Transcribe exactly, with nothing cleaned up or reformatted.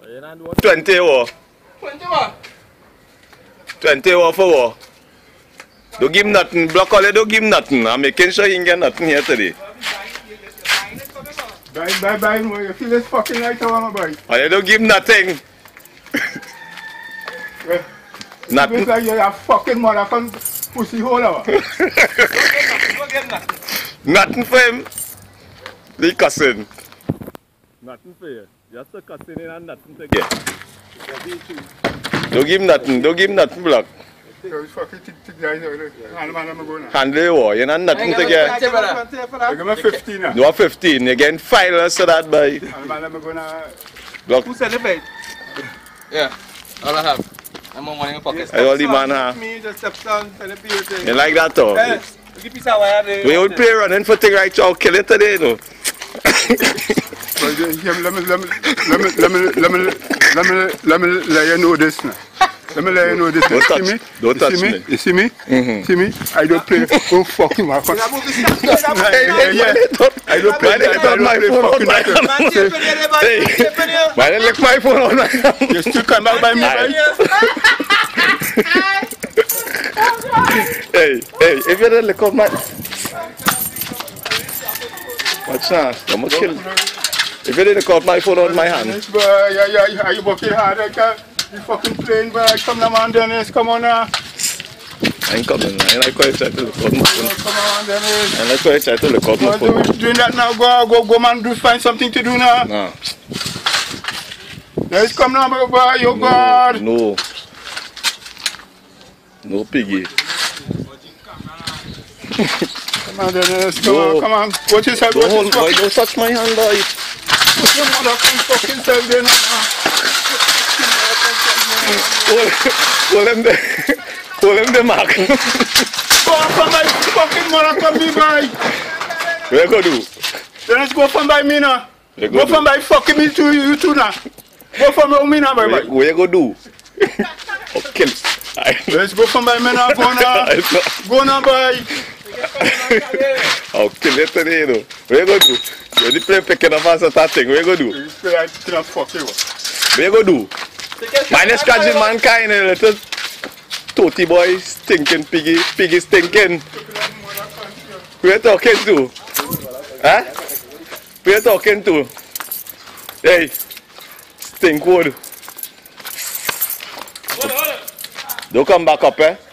Twenty hour. Twenty what? Twenty hour for what? Don't give him nothing. Block all. Don't give him nothing. I'm making sure he can get nothing here today. Bye, bye, bye. You feel this fucking right now, boy. Oh, you don't give him nothing. Yeah. Nothing. It's like you're a fucking motherfucking pussy hole. Nothing for him. They cussing. Nothing for you. Just a cussing in and nothing to get. Don't give him nothing. Don't give him nothing, block. Those fucking tick tick guys over there. Handle the war. You know nothing to get. You give me fifteen now. You want fifteen. You getting five less of that, boy. Block. Who celebrate? Yeah, all I have. I'm on money in my pocket. I all the man have. Me just step down, celebrate everything. You like that, though? Hey, give piece of wire there. We would play running for thing right now. Kill it today, though. Let me, let me, let me, let me, let me, let me, let me, let me let you know this now. Let me let you know this. Don't touch me? Don't touch me. You see me? Mm-hmm. See me? I don't play. Oh fucking my phone. Hey, Yeah, I don't play. Why they I lick don't my play phone on fucking my that. Hey, why they lick my phone on my hand? You still come back by me, right? Hey, hey, if you don't lick up my... What chance? I'm gonna kill you. If you didn't cut my phone on my hand. Dennis, boy, yeah, yeah, are you working hard? Like, uh, you fucking playing, boy. Come on, man, Dennis. Come on now. I ain't coming. I ain't like quite try to look up my phone. Come on, Dennis. I ain't like quite try to look up my Well, phone. do, doing that now. Go, go, go, man. Do find something to do now. No. Dennis, come now, boy. boy. You God. No. No piggy. Come on, Dennis. Come No. on, come on. Watch yourself. Don't Watch hold, yourself. boy, don't touch my hand, boy. Put your motherfucking fucking self there now. Hold, hold him there. Hold him there, Mark. Go from my fucking mother, come me by. Where you go do? Dennis, go from by me now. Where you Go go from do? by fucking me to you too now. Go from me now, boy. Where, boy. where you go do? Oh, kill. I, Let's go from by me now. Go now. Go now, boy. I'll kill you today, though. Where you go do? You only play picking up as a thing. Where you go do? You say I cannot fuck you. Where you go do? Minus scratching mankind, a little toty boy, stinking piggy, piggy stinking. Who you talking to? Huh? Who you talking to? Hey, stinkwood. Don't come back up, eh?